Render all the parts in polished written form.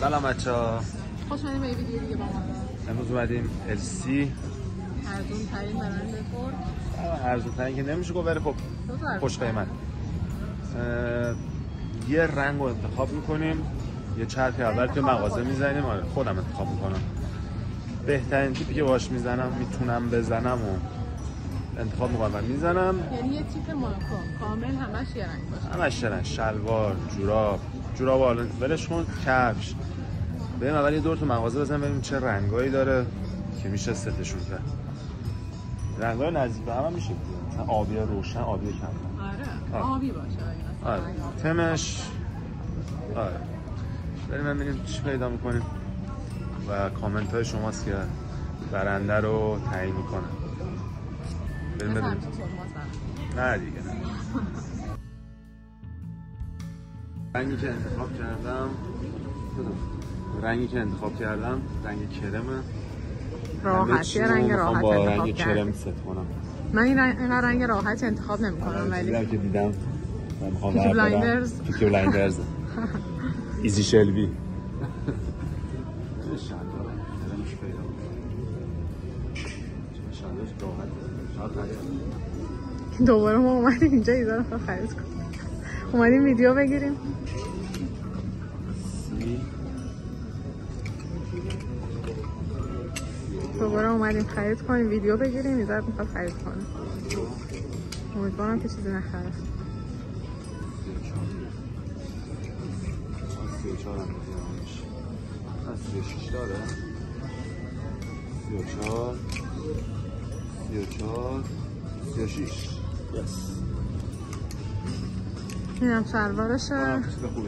سلام بچه‌ها. خوش اومدین به یه ویدیو دیگه با ما. امروز اومدیم السی. ارزون ترین برند فورد. ارزون ترین که نمیشه گفت، ولی خب خوش قیمت. یه رنگ رو انتخاب میکنیم، یه چرخ اول توی مغازه میزنیم. آره خودم انتخاب میکنم. بهترین تیپی که باش میزنم میتونم بزنم و انتخاب میکنم و میزنم. یعنی یه تیپ مونوکروم کامل همش یه رنگ باشه. همش یه رنگ. شلوار، جوراب حالا ولش کن، کفش. بریم اول یه دور تو مغازه بزنیم ببینیم چه رنگایی داره که میشه ستشون کرد. رنگای نزدیک به هم میشه. مثلا آبی روشن، آبی کم. آره. آبی باشه. آره. تمش. آره. بریم ببینیم چی پیدا میکنیم و کامنت های شماست که برنده رو تعیین میکنه. بریم ببینیم. نه دیگه. رنگی که انتخاب کردم رنگ کرمه. راحت، یه رنگ راحت با انتخاب رنگ کردم. کرم ست کنم. من این رنگ راحت انتخاب نمی‌کنم، ولی که دیدم پیکی بلایندرز. ایزی شلبی. دوباره ما اومدیم اینجا ایزا رو خرید کنیم. اومدیم ویدیو بگیریم. دوباره اومدیم خرید کنیم، ویدیو بگیریم. ایزا رو میخواد خرید کنیم. امیدوارم که چیزی نخره. 34 هم 36 داره. 34 36. اینم شلوارشه. خوبی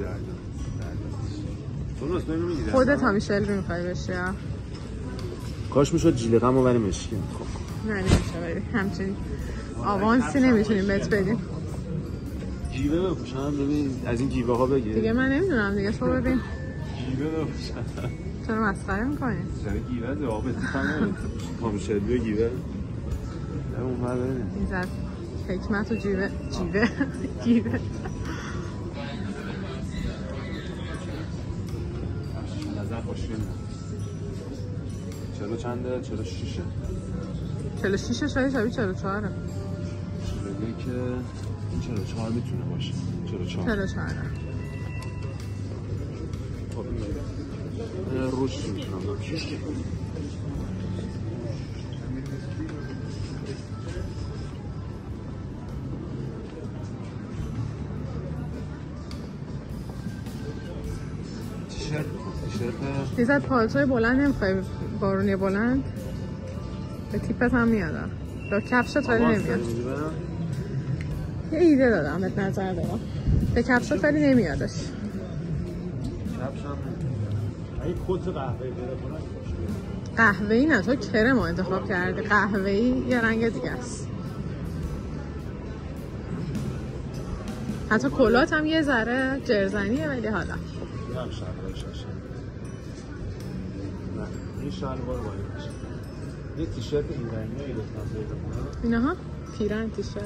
داره. خودت همی شلبی میخوای بشی؟ کاش میشد جیلقم رو بریم مشکی. نه نمیشه، ولی همچنین آوانسی نمیتونیم بهت بدیم. گیوه بپوشم ببین، از این گیوه ها بگیر دیگه. من نمیدونم دیگه، تو ببین. گیوه بپوشم. چرا مسخره میکنی؟ چرا گیوه ده آب اتفاقه پامیشلبی و گیوه اون ور ببینیم. این زد حکمت و گیوه نظر خوشگل. 40 چنده؟ 46. 46 شاید شبیه 44. میگه که این 44 میتونه باشه. 44. خب این روش میتونم بکشم. تیشرت دیزد پالتوی بلند نمیخوای؟ بارونی بلند به تیپت هم میادم. با کفشت ولی نمیاد. یه ایده دادم بهت، نظر دارم. به کفشت ولی نمیادش. کفشم اگه کت قهوه‌ای بره کنه قهوه‌ای نه، تو کرم انتخاب کردی. قهوه‌ای یه رنگ دیگه است. حتی کلات هم یه ذره جرزنیه، ولی حالا نه این شلوار باید باشه. یه تیشرت این رنگی لطفاً پیدا کنم. اینها پیرن تیشرت.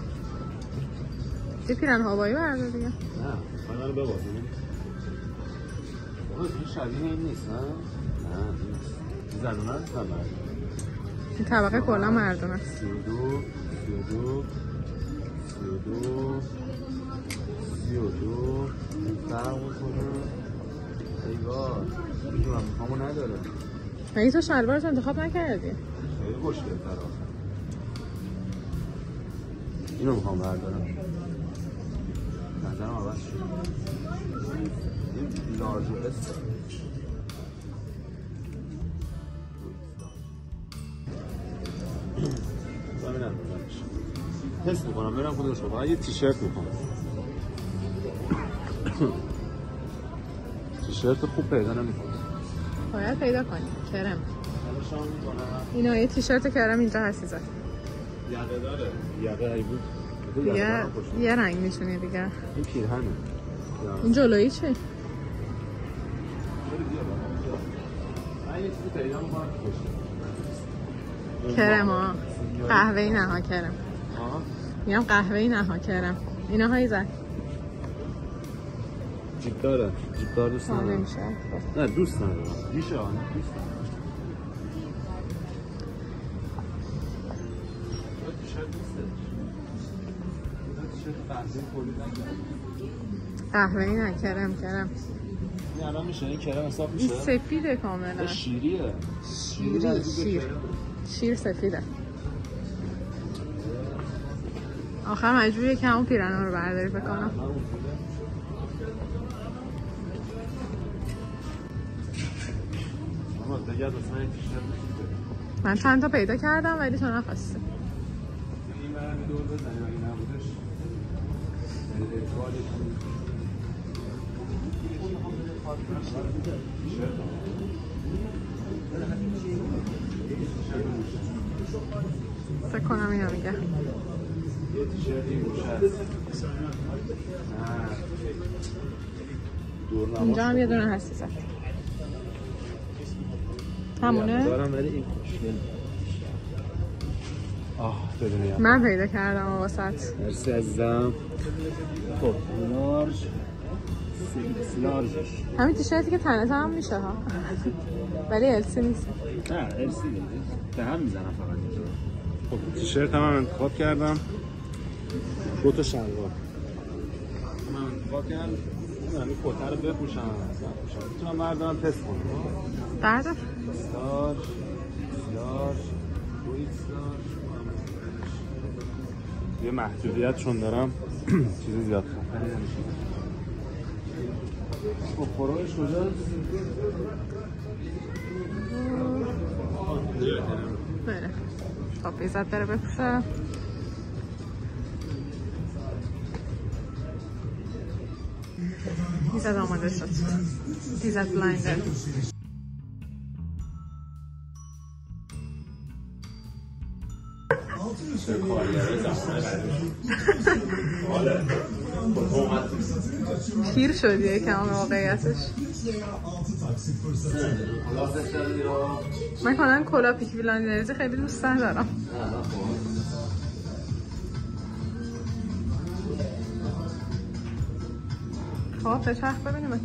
یه پیرن هوایی برده دیگه. نه منو ببازیم. این شبیه این نیست. نه نیست. زنونه است هم. این طبقه کلا مردم است. 32 فرق میکنه. ایوار میتونم میخوامو نداره. مگه تو شلوارت انتخاب نکردی؟ خیلی خوشگل تر. اینو میخوام بردارم. نظرم عوض شد. این لارج است. ببینم تست میکنم برم کدومش رو. یه تیشرت میخوام. تیشرت خوب پیدا نمیکنم. باید پیدا کنی. کرم. اینا یه تیشرت کرم اینجا هستی زد. یقه داره. یقه ای بود. یه رنگ میتونی دیگه. این پیرهنه. این جلویی چی؟ من یه چیزی پیدا میکنم که کرم ها. قهوه‌ای نه ها کرم. میگم قهوه‌ای نه ها کرم. اینا هایی زد. جیب داره. جیب دار دوست ندارم. نمیشه. نه دوست ندارم. میشه آن دوست ندارم. قهوه‌ای نه کرم. این الان میشه این کرم حساب این میشه؟ سفیده کاملا. شیریه. شیر سفیده. آخر مجبوریه که همون پیرنه رو برداری بکنم. من چند تا پیدا کردم ولی تو نخواستی. فکر کنم اینو میگه. اینجا هم یه دونه هستی زد. همونه؟ دارم ولی این خوشگل. بدونیم من پیدا کردم واسط. مرسی عزیزم. خب لارجش همین تیشرتی که تنت هم میشه ها. ولی السی نیست. نه السی نیست. به هم میزنم فقط اینجا. خب تیشرت هم انتخاب کردم. 2 تا شلوار. من انتخاب کردم این کته رو بپوشم. میتونم بردارم تست کنم. بردار. استار یه محدودیت چون دارم چیزی زیاد خفنی نمیشه. خب فروش کجاست؟ بره. خب ایزد بره بپوشه. ایزد آماده شد. ایزد بلایندر. پیر شدی یکم واقعیتش. من کنم کلا پیک بلایندرزی خیلی دوست ندارم. خب بچرخ ببینیمت.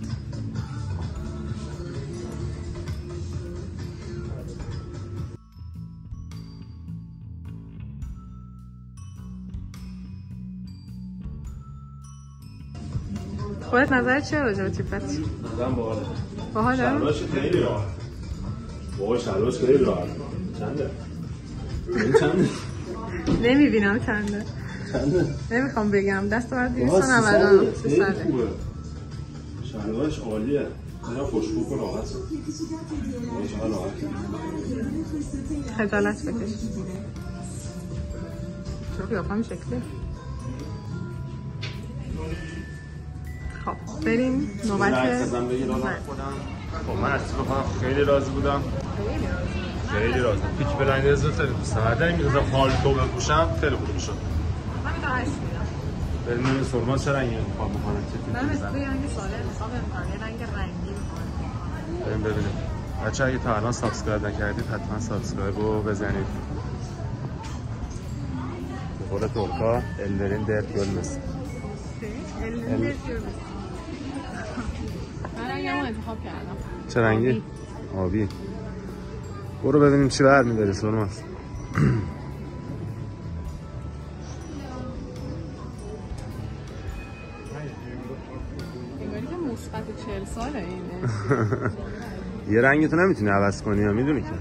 خودت نظرت چیه راجع به تیپت؟ نظرم باحاله. باحاله؟ شلوارش خیلی راحت. بابا شلوارش خیلی راحت. چنده؟ این چنده؟ نمیبینم چنده. نمیخوام بگم دست بعد 290 300. شلوارش عالیه. اینا خوشبو و راحته. خجالت بکش. چرا قیافه این شکلیه؟ خب بریم نوبت. خب من اصلا بخوام خیلی راضی بودم. خیلی راضی. پیک بلایندرز رو خیلی دوست دارم. اگه می‌خواستم پالتو بپوشم خیلی خوب می‌شد. من تا 8 میدم. بریم سرما چه رنگی انتخاب می‌کنن؟ من مثل رنگ ساده انتخاب می‌کنم. یه رنگ رنگی می‌کنم. بریم ببینیم. بچه‌ها اگه تا الان سابسکرایب نکردید حتما سابسکرایب رو بزنید. به قول ترکا الدرین درد گل مثل. من رنگمو انتخاب کردم. چه رنگی؟ آبی. برو ببینیم چی برمی‌داری سرماس. انگاری که مثبت 40 ساله اینه. یه رنگی تو نمیتونی عوض کنی یا میدونی که.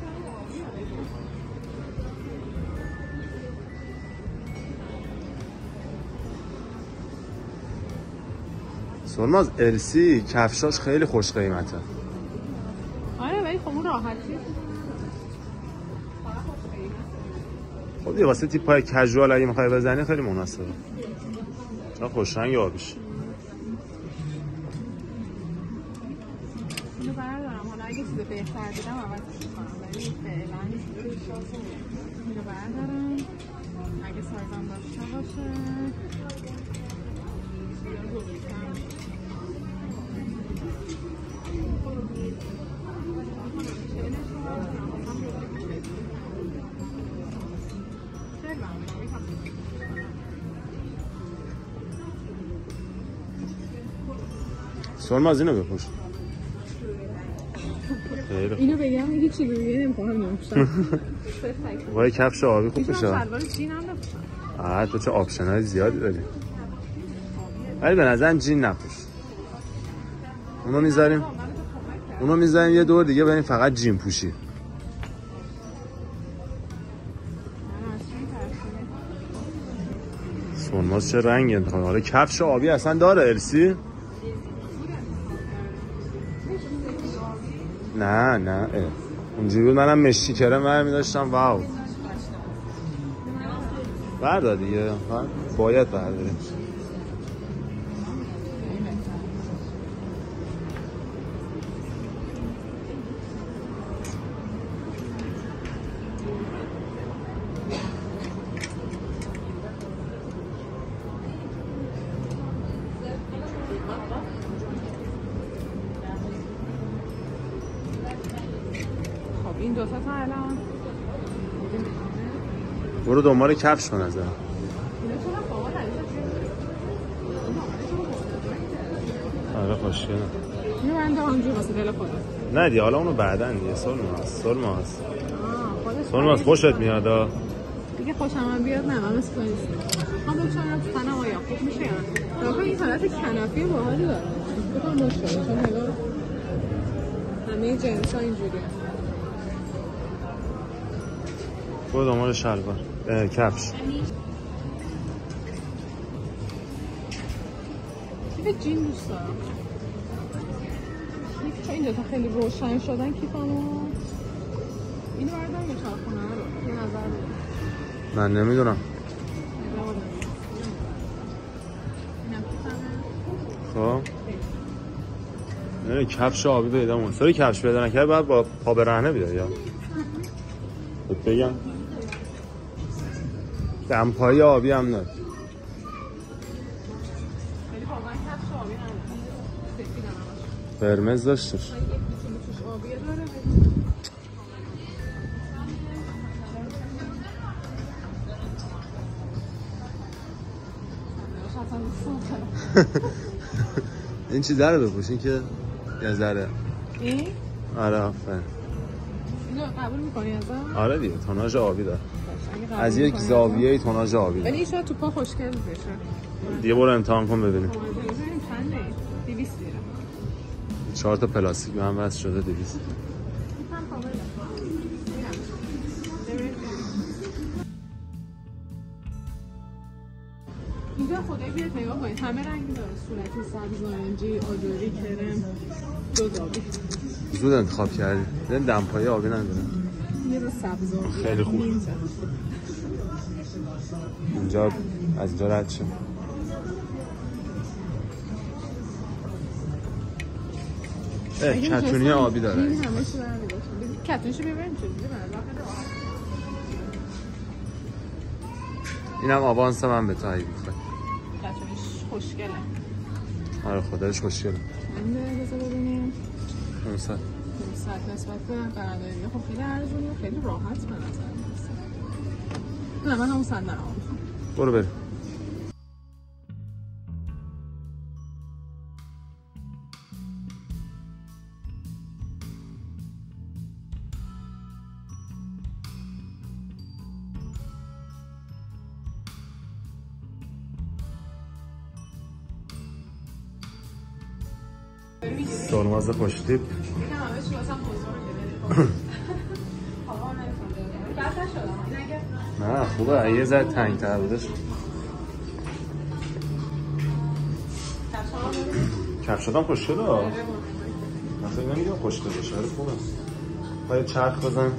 سرماز السی کفشاش خیلی خوش قیمته. آره ولی خب اون راحتی. خب دیگه واسه تیپای کژوال اگه میخوای بزنی خیلی مناسبه. چون خوش رنگ آبیش. اینو بردارم حالا اگه چیز بهتر دیدم عوضش می‌کنم ولی فعلا اینو بردارم اگه سایزم داشته باشه. سرماز اینو بپوش. اینو بگم هیچی دیگه نمی‌خوام نمی‌پوشم. وای کفش آبی خوب بشه. شلوار جین هم بپوشم. تو چه آپشن‌های زیادی داری. ولی به نظرم جین نپوش. اونو میذاریم یه دور دیگه بریم فقط جین پوشی. سرماز چه رنگی انتخاب. حالا کفش آبی اصلا داره ارسی؟ نه اونجوری بود منم مشکی کرم برمی داشتم. واو بردار دیگه باید برداریم. این دو تا الان برو دنبال کفش به نظر. آره خوشگله. اینو من دارم اونجوری واسه دل خودم. نه دیگه حالا اونو بعدن دیگه. سرماز خوشت میاد دیگه خوشم هم بیاد. نه من مثل تو نیستم. هم بچنم تو تنم آیا خوب میشه یا نه. راکا این حالت کنفی باحالی داره. بکنم باشه چون نگاه همه جنس ها اینجوریه. برو دنبال شلوار کفش. کیف جین دوست دارم. چون این دوتا خیلی روشن شدن کیفمو. اینو بردارم یا چارخونه رو یه نظر بده. من نمیدونم. خب نه کفش آبی پیدا مون. سری کفش پیدا نکرد بعد با پا برهنه بیاد یا بگم دمپایی آبی هم نه. قرمز داشتش. این چی داره بپوشین که یه ذره این؟ آره آفرین. اینو قبول میکنی ازم؟ آره دیگه توناژ آبی داره. از یک زاویه توناژ آبی داره. ولی این شاید تو پا خوشگل بشه. دیگه برو امتحان کن ببینیم. چنده؟ 200 لیره. 4 تا پلاستیک به هم وصل شده 200. اینجا خدایی بیاد نگاه کنید همه رنگی داره. صورتی، سبز، نارنجی، آجوری، کرم، جز آبی. زود انتخاب کردی. این دمپایی آبی نداره. یه رو سبز آبی. خیلی خوب. اینجا از اینجا رد شد. کتونی آبی داره. این همه چی برمی داشتم. کتونیشو ببریم چه دیگه برمی. اینم آوانس من به تو هایی بخواه. کتونیش خوشگله. آره خدایش خوشگله. من بذار ببینیم. 500 نسبت به برندهای دیگه خب خیلی ارزونه و خیلی راحت به نظر میرسه. نه من همون صندلی رو میخوام. برو بریم. سرماز خوشتیپ. نه خوبه یه ذره تنگ‌تر بودش. کفشاتم خوشگله. مثلا نمیگم خوشگله باشه ولی خوبه. باید چرخ بزن.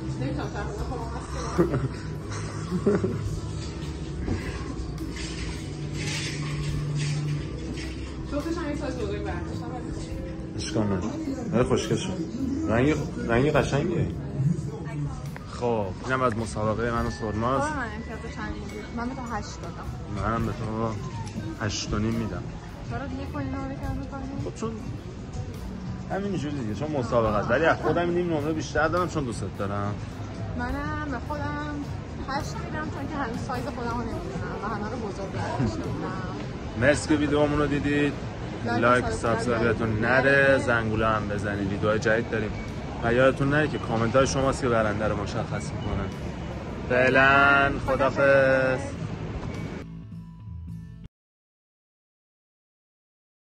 اشکال نداره. خوشگل شد. رنگی قشنگیه. خب اینم از مسابقه من و سرماز. من امتیاز چندی بود؟ من به تو 8 دادم. منم به تو 8.5 میدم. چرا دیگه کنی نمره کم میکنی؟ خب چون همینجوری دیگه چون مسابقه است. ولی از خودم نیم نمره بیشتر دارم چون دوست دارم. منم به خودم 8 میدم چون که هنوز سایز خودم رو نمیدونم و همه رو بزرگ برداشته بودم. مرسی که ویدیومون رو دیدید. لایک سابسکرایبتون نره، زنگوله هم بزنید. ویدیوهای جدید داریم و یادتون نره که کامنت های شماست که برنده رو مشخص میکنن. فعلا خدافظ.